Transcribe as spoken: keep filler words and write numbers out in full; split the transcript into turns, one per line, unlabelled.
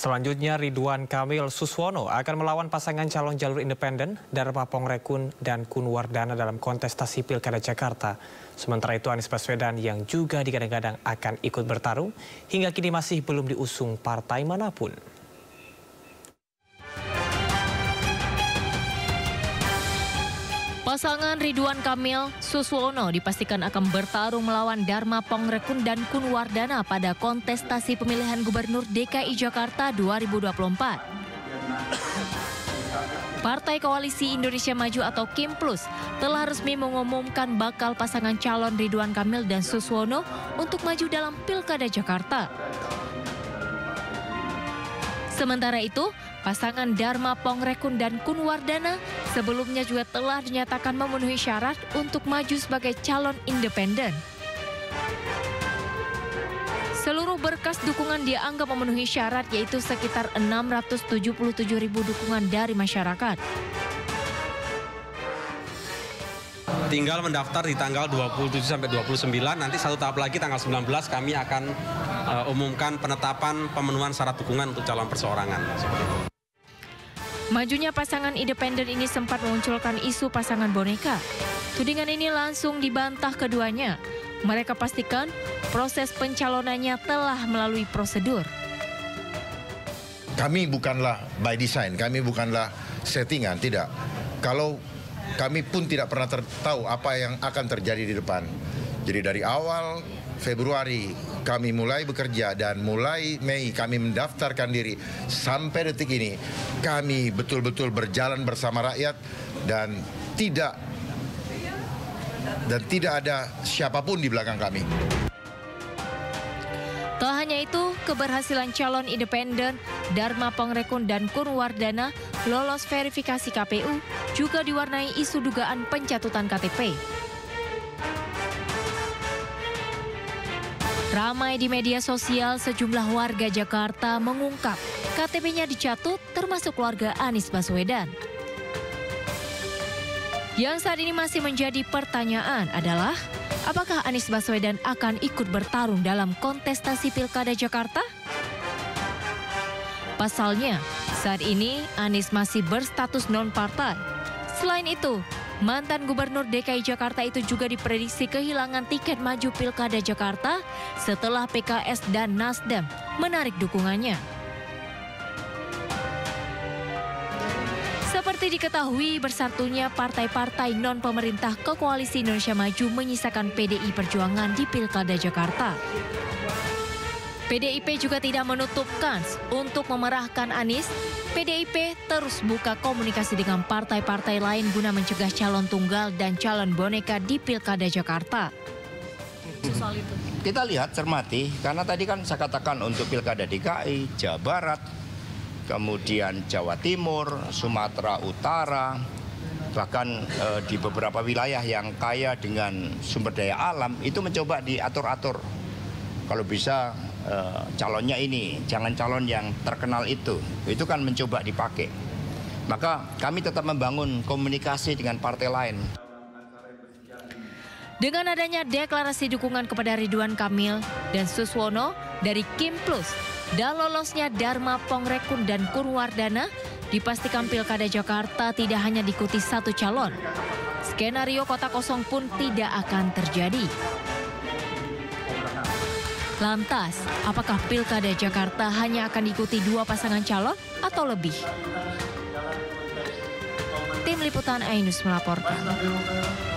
Selanjutnya Ridwan Kamil Suswono akan melawan pasangan calon jalur independen Dharma Pongrekun dan Kun Wardana dalam kontestasi Pilkada Jakarta. Sementara itu Anies Baswedan yang juga digadang-gadang akan ikut bertarung hingga kini masih belum diusung partai manapun.
Pasangan Ridwan Kamil Suswono dipastikan akan bertarung melawan Dharma Pongrekun dan Kun Wardana pada kontestasi pemilihan Gubernur D K I Jakarta dua ribu dua puluh empat. Partai Koalisi Indonesia Maju atau Kim Plus telah resmi mengumumkan bakal pasangan calon Ridwan Kamil dan Suswono untuk maju dalam Pilkada Jakarta. Sementara itu, pasangan Dharma Pongrekun dan Kun Wardana sebelumnya juga telah dinyatakan memenuhi syarat untuk maju sebagai calon independen. Seluruh berkas dukungan dianggap memenuhi syarat, yaitu sekitar enam ratus tujuh puluh tujuh ribu dukungan dari masyarakat.
Tinggal mendaftar di tanggal dua puluh tujuh sampai dua puluh sembilan, nanti satu tahap lagi tanggal sembilan belas kami akan uh, umumkan penetapan pemenuhan syarat dukungan untuk calon perseorangan.
Majunya pasangan independen ini sempat memunculkan isu pasangan boneka. Tudingan ini langsung dibantah keduanya. Mereka pastikan proses pencalonannya telah melalui prosedur.
Kami bukanlah by design, kami bukanlah settingan, tidak. Kalau kami pun tidak pernah tahu apa yang akan terjadi di depan. Jadi dari awal Februari kami mulai bekerja dan mulai Mei kami mendaftarkan diri sampai detik ini kami betul-betul berjalan bersama rakyat dan tidak dan tidak ada siapapun di belakang kami.
Tak hanya itu, keberhasilan calon independen Dharma Pongrekun dan Kun Wardana lolos verifikasi K P U juga diwarnai isu dugaan pencatutan K T P. Ramai di media sosial, sejumlah warga Jakarta mengungkap K T P-nya dicatut termasuk keluarga Anies Baswedan. Yang saat ini masih menjadi pertanyaan adalah, apakah Anies Baswedan akan ikut bertarung dalam kontestasi Pilkada Jakarta? Pasalnya, saat ini Anies masih berstatus non-partai. Selain itu, mantan Gubernur D K I Jakarta itu juga diprediksi kehilangan tiket maju Pilkada Jakarta setelah P K S dan Nasdem menarik dukungannya. Seperti diketahui, bersatunya partai-partai non-pemerintah ke Koalisi Indonesia Maju menyisakan P D I Perjuangan di Pilkada Jakarta. P D I P juga tidak menutup kans untuk memerahkan Anies. P D I P terus buka komunikasi dengan partai-partai lain guna mencegah calon tunggal dan calon boneka di Pilkada Jakarta.
Soal itu. Kita lihat, cermati, karena tadi kan saya katakan untuk Pilkada D K I, Jawa Barat, kemudian Jawa Timur, Sumatera Utara, bahkan e, di beberapa wilayah yang kaya dengan sumber daya alam, itu mencoba diatur-atur. Kalau bisa e, calonnya ini, jangan calon yang terkenal itu. Itu kan mencoba dipakai. Maka kami tetap membangun komunikasi dengan partai lain.
Dengan adanya deklarasi dukungan kepada Ridwan Kamil dan Suswono dari Kim Plus dan lolosnya Dharma Pongrekun dan Kun Wardana, dipastikan Pilkada Jakarta tidak hanya diikuti satu calon. Skenario kota kosong pun tidak akan terjadi. Lantas, apakah Pilkada Jakarta hanya akan diikuti dua pasangan calon atau lebih? Tim Liputan Ainus melaporkan.